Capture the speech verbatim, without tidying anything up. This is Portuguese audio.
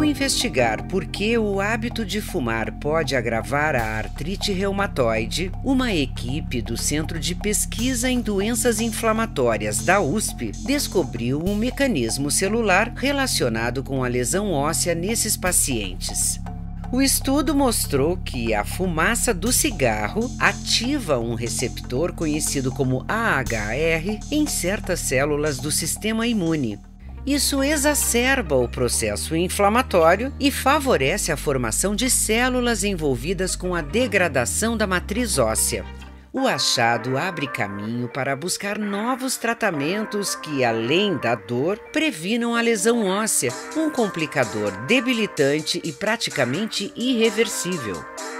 Ao investigar por que o hábito de fumar pode agravar a artrite reumatoide, uma equipe do Centro de Pesquisa em Doenças Inflamatórias da U S P descobriu um mecanismo celular relacionado com a lesão óssea nesses pacientes. O estudo mostrou que a fumaça do cigarro ativa um receptor conhecido como A H R em certas células do sistema imune. Isso exacerba o processo inflamatório e favorece a formação de células envolvidas com a degradação da matriz óssea. O achado abre caminho para buscar novos tratamentos que, além da dor, previnam a lesão óssea, um complicador debilitante e praticamente irreversível.